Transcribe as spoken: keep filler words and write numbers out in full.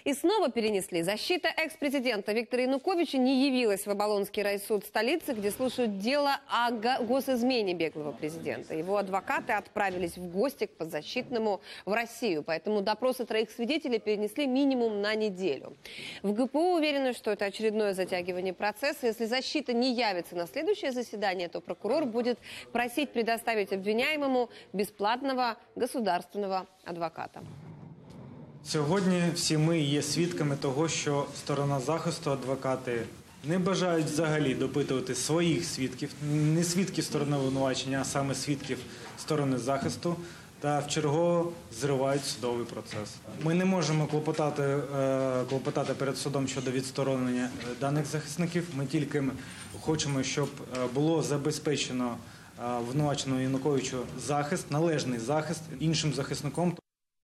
И снова перенесли. Защита экс-президента Виктора Януковича не явилась в Оболонский райсуд столицы, где слушают дело о госизмене беглого президента. Его адвокаты отправились в гости к подзащитному в Россию. Поэтому допросы троих свидетелей перенесли минимум на неделю. В ГПУ уверены, что это очередное затягивание процесса. Если защита не явится на следующее заседание, то прокурор будет просить предоставить обвиняемому бесплатного государственного адвоката. Сьогодні всі ми є свідками того, що сторона захисту, адвокати, не бажають взагалі допитувати своїх свідків, не свідків сторони обвинувачення, а саме свідків сторони захисту, та вчергово зривають судовий процес. Ми не можемо клопотати, клопотати перед судом щодо відсторонення даних захисників. Ми тільки хочемо, щоб було забезпечено обвинуваченому Януковичу захист, належний захист іншим захисником.